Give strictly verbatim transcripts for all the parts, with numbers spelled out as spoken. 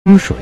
风水。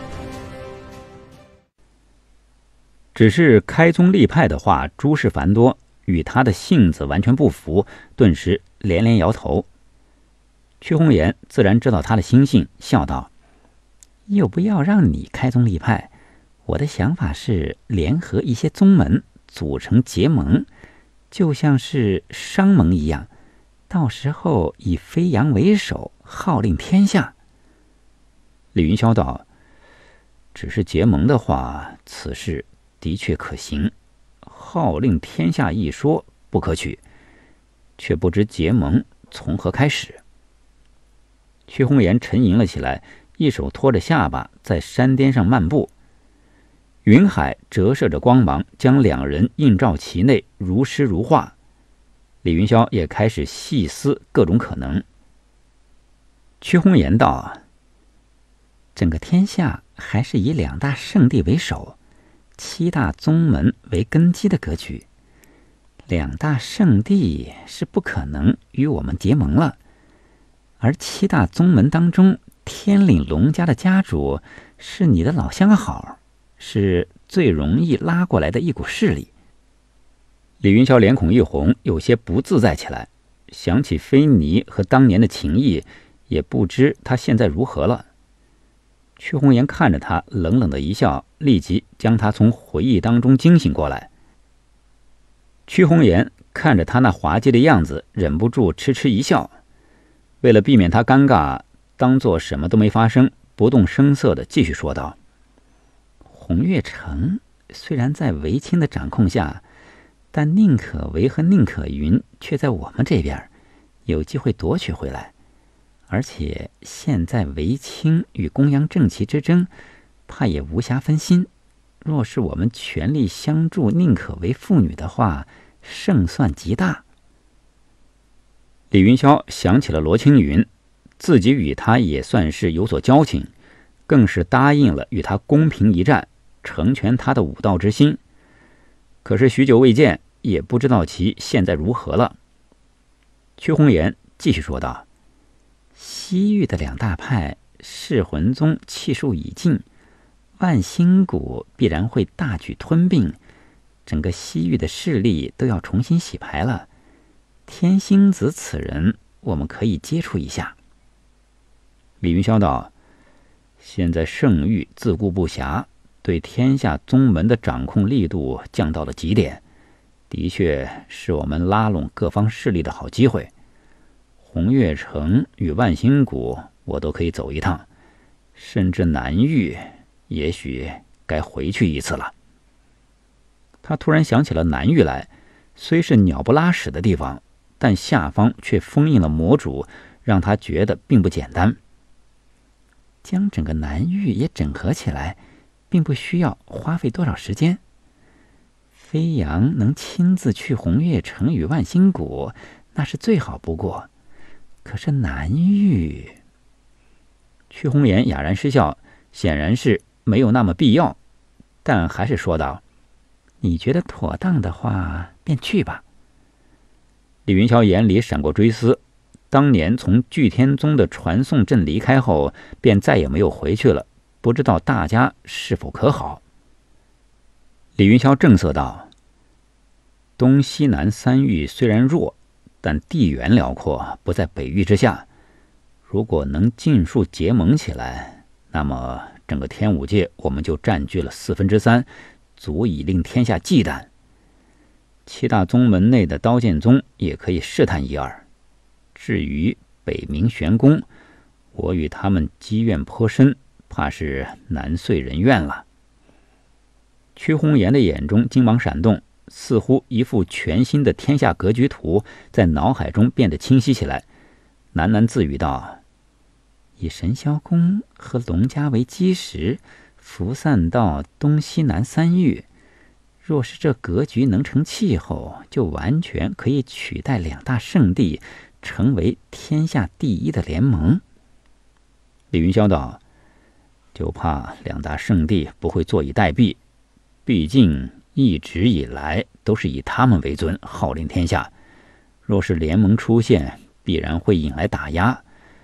只是开宗立派的话诸事繁多，与他的性子完全不符，顿时连连摇头。屈红颜自然知道他的心性，笑道：又不要让你开宗立派，我的想法是联合一些宗门组成结盟，就像是商盟一样，到时候以飞扬为首，号令天下。李云霄道：只是结盟的话，此事的确可行，号令天下一说不可取，却不知结盟从何开始。屈红颜沉吟了起来，一手托着下巴，在山巅上漫步。云海折射着光芒，将两人映照其内，如诗如画。李云霄也开始细思各种可能。屈红颜道：整个天下还是以两大圣地为首，七大宗门为根基的格局。两大圣地是不可能与我们结盟了，而七大宗门当中，天岭龙家的家主是你的老相好，是最容易拉过来的一股势力。李云霄脸孔一红，有些不自在起来，想起菲尼和当年的情谊，也不知他现在如何了。屈红颜看着他，冷冷的一笑，立即将他从回忆当中惊醒过来。屈红颜看着他那滑稽的样子，忍不住痴痴一笑。为了避免他尴尬，当作什么都没发生，不动声色地继续说道：红月城虽然在韦青的掌控下，但宁可为和宁可云却在我们这边，有机会夺取回来。而且现在韦青与公羊正旗之争，怕也无暇分心。若是我们全力相助宁可为妇女的话，胜算极大。李云霄想起了罗青云，自己与他也算是有所交情，更是答应了与他公平一战，成全他的武道之心。可是许久未见，也不知道其现在如何了。屈红颜继续说道：西域的两大派，噬魂宗气数已尽，万星谷必然会大举吞并，整个西域的势力都要重新洗牌了。天星子此人，我们可以接触一下。李云霄道：现在圣域自顾不暇，对天下宗门的掌控力度降到了极点，的确是我们拉拢各方势力的好机会。红月城与万星谷我都可以走一趟，甚至南域也许该回去一次了。他突然想起了南域来，虽是鸟不拉屎的地方，但下方却封印了魔主，让他觉得并不简单。将整个南域也整合起来，并不需要花费多少时间。飞扬能亲自去红月城与万星谷，那是最好不过。可是南域……屈红颜哑然失笑，显然是没有那么必要，但还是说道：你觉得妥当的话，便去吧。李云霄眼里闪过追思，当年从聚天宗的传送阵离开后，便再也没有回去了，不知道大家是否可好。李云霄正色道：东西南三域虽然弱，但地缘辽阔，不在北域之下。如果能尽数结盟起来，那么整个天武界我们就占据了四分之三，足以令天下忌惮。七大宗门内的刀剑宗也可以试探一二。至于北冥玄宫，我与他们积怨颇深，怕是难遂人愿了。屈红颜的眼中金芒闪动，似乎一幅全新的天下格局图在脑海中变得清晰起来，喃喃自语道：以神霄宫和龙家为基石，辐散到东西南三域，若是这格局能成气候，就完全可以取代两大圣地，成为天下第一的联盟。李云霄道：就怕两大圣地不会坐以待毙，毕竟一直以来都是以他们为尊，号令天下。若是联盟出现，必然会引来打压，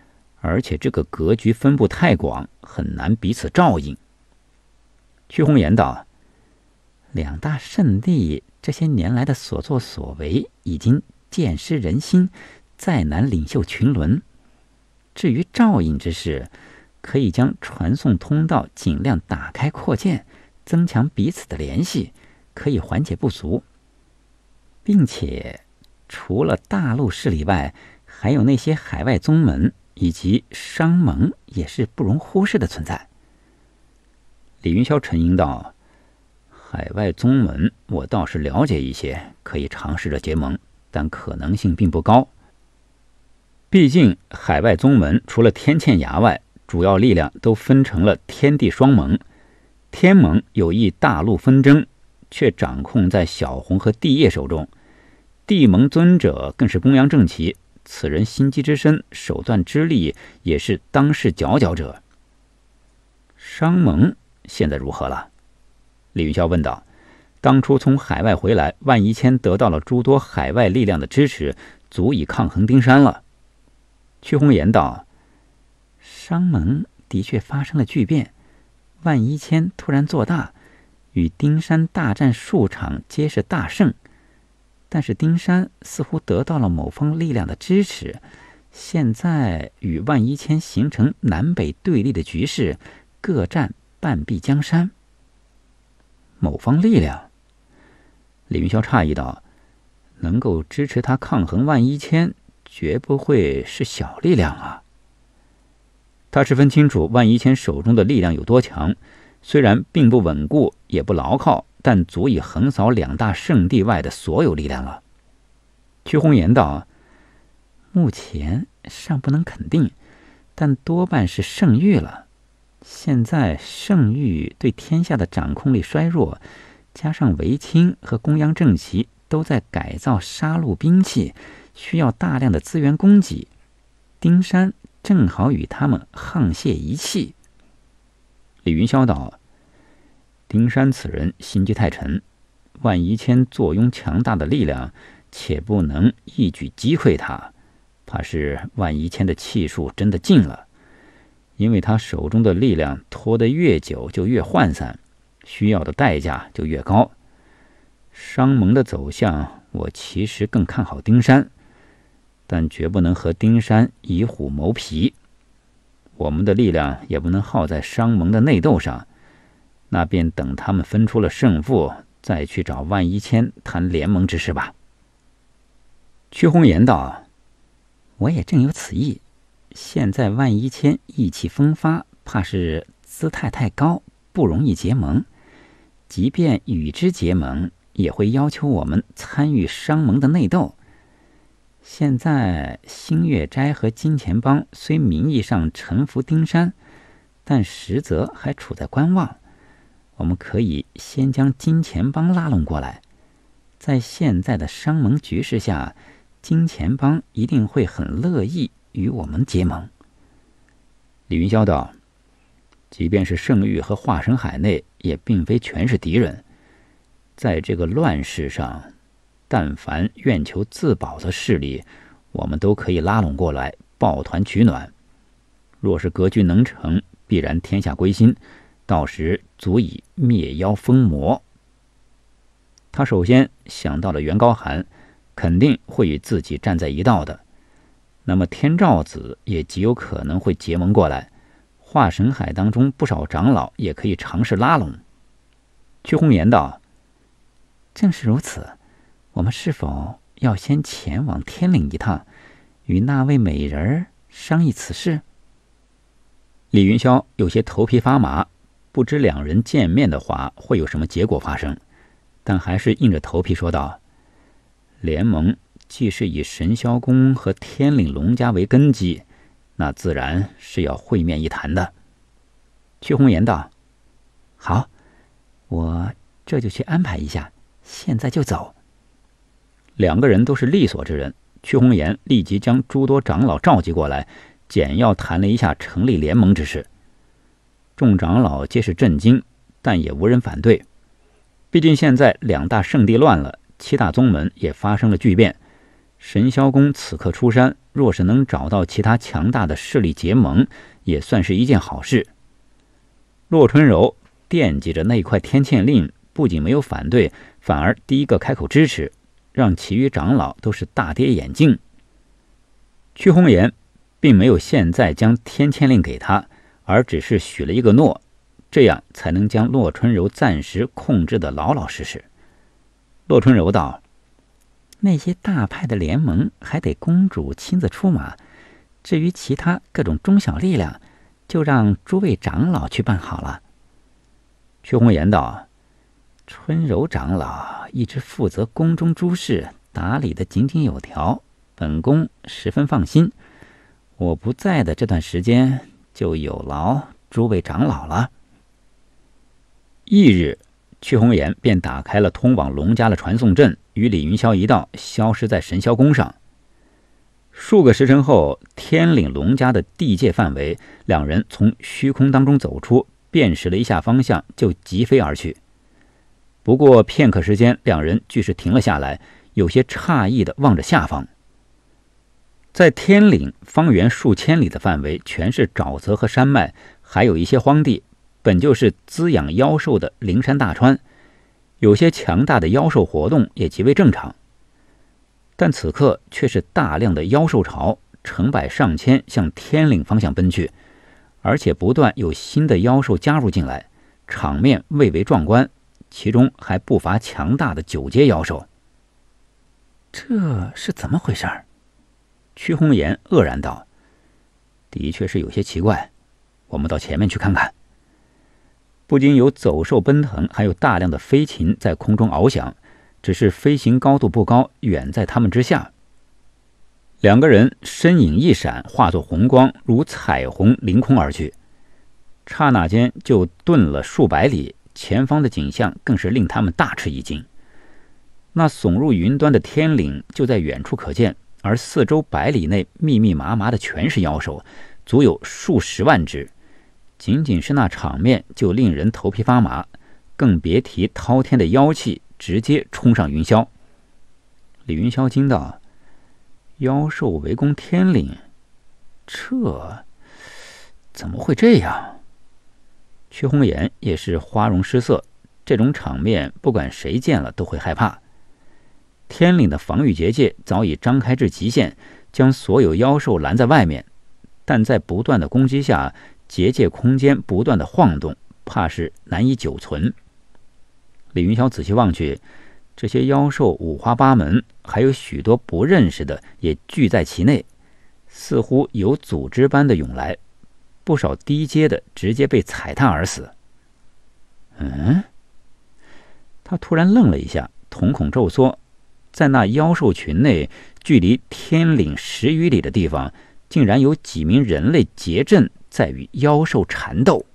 而且这个格局分布太广，很难彼此照应。屈宏言道：两大圣地这些年来的所作所为已经见识人心，再难领袖群伦。至于照应之事，可以将传送通道尽量打开扩建，增强彼此的联系，可以缓解不足。并且除了大陆势力外，还有那些海外宗门以及商盟也是不容忽视的存在。李云霄沉吟道：海外宗门我倒是了解一些，可以尝试着结盟，但可能性并不高。毕竟海外宗门除了天堑崖外，主要力量都分成了天地双盟。天盟有意大陆纷争，却掌控在小红和地业手中。地盟尊者更是公羊正奇，此人心机之深，手段之利，也是当世佼佼者。商盟现在如何了？李云霄问道。当初从海外回来，万一谦得到了诸多海外力量的支持，足以抗衡丁山了。屈宏言道：商盟的确发生了巨变，万一谦突然做大，与丁山大战数场，皆是大胜。但是丁山似乎得到了某方力量的支持，现在与万一谦形成南北对立的局势，各占半壁江山。某方力量？李云霄诧异道：能够支持他抗衡万一谦，绝不会是小力量啊。他十分清楚万一谦手中的力量有多强，虽然并不稳固也不牢靠，但足以横扫两大圣地外的所有力量了。屈宏言道：目前尚不能肯定，但多半是圣域了。现在圣域对天下的掌控力衰弱，加上韦青和公羊正奇都在改造杀戮兵器，需要大量的资源供给，丁山正好与他们沆瀣一气。李云霄道：丁山此人心机太沉，万一谦坐拥强大的力量，且不能一举击溃他，怕是万一谦的气数真的尽了。因为他手中的力量拖得越久就越涣散，需要的代价就越高。商盟的走向，我其实更看好丁山，但绝不能和丁山以虎谋皮。我们的力量也不能耗在商盟的内斗上，那便等他们分出了胜负，再去找万一谦谈联盟之事吧。屈宏言道：我也正有此意，现在万一谦意气风发，怕是姿态太高，不容易结盟。即便与之结盟，也会要求我们参与商盟的内斗。现在星月斋和金钱帮虽名义上臣服丁山，但实则还处在观望。我们可以先将金钱帮拉拢过来，在现在的商盟局势下，金钱帮一定会很乐意与我们结盟。李云霄道：即便是圣域和化神海内，也并非全是敌人。在这个乱世上，但凡愿求自保的势力，我们都可以拉拢过来，抱团取暖。若是格局能成，必然天下归心，到时足以灭妖封魔。他首先想到了袁高寒，肯定会与自己站在一道的。那么天照子也极有可能会结盟过来，化神海当中不少长老也可以尝试拉拢。屈宏言道：正是如此，我们是否要先前往天岭一趟，与那位美人商议此事？李云霄有些头皮发麻，不知两人见面的话会有什么结果发生，但还是硬着头皮说道：联盟既是以神霄宫和天岭龙家为根基，那自然是要会面一谈的。屈宏言道：好，我这就去安排一下，现在就走。两个人都是利索之人，屈宏言立即将诸多长老召集过来，简要谈了一下成立联盟之事。众长老皆是震惊，但也无人反对。毕竟现在两大圣地乱了，七大宗门也发生了巨变。神霄宫此刻出山， 若是能找到其他强大的势力结盟，也算是一件好事。骆春柔惦记着那块天堑令，不仅没有反对，反而第一个开口支持，让其余长老都是大跌眼镜。屈红颜并没有现在将天堑令给他，而只是许了一个诺，这样才能将骆春柔暂时控制得老老实实。骆春柔道：那些大派的联盟还得公主亲自出马，至于其他各种中小力量，就让诸位长老去办好了。屈红颜道：春柔长老一直负责宫中诸事，打理得井井有条，本宫十分放心。我不在的这段时间，就有劳诸位长老了。翌日，屈红颜便打开了通往龙家的传送阵，与李云霄一道消失在神霄宫上。数个时辰后，天岭龙家的地界范围，两人从虚空当中走出，辨识了一下方向，就疾飞而去。不过片刻时间，两人俱是停了下来，有些诧异地望着下方。在天岭方圆数千里的范围，全是沼泽和山脉，还有一些荒地，本就是滋养妖兽的灵山大川，有些强大的妖兽活动也极为正常。但此刻却是大量的妖兽潮，成百上千向天岭方向奔去，而且不断有新的妖兽加入进来，场面蔚为壮观，其中还不乏强大的九阶妖兽。这是怎么回事？屈红颜愕然道：的确是有些奇怪，我们到前面去看看。不仅有走兽奔腾，还有大量的飞禽在空中翱翔，只是飞行高度不高，远在他们之下。两个人身影一闪，化作红光，如彩虹凌空而去，刹那间就遁了数百里，前方的景象更是令他们大吃一惊。那耸入云端的天岭就在远处可见，而四周百里内密密麻麻的全是妖兽，足有数十万只。仅仅是那场面就令人头皮发麻，更别提滔天的妖气直接冲上云霄。李云霄惊道：妖兽围攻天岭，这怎么会这样？屈红颜也是花容失色，这种场面不管谁见了都会害怕。天岭的防御结界早已张开至极限，将所有妖兽拦在外面，但在不断的攻击下，结界空间不断的晃动，怕是难以久存。李云霄仔细望去，这些妖兽五花八门，还有许多不认识的也聚在其内，似乎有组织般的涌来，不少低阶的直接被踩踏而死。嗯，他突然愣了一下，瞳孔骤缩，在那妖兽群内，距离天岭十余里的地方，竟然有几名人类结阵在与妖兽缠斗。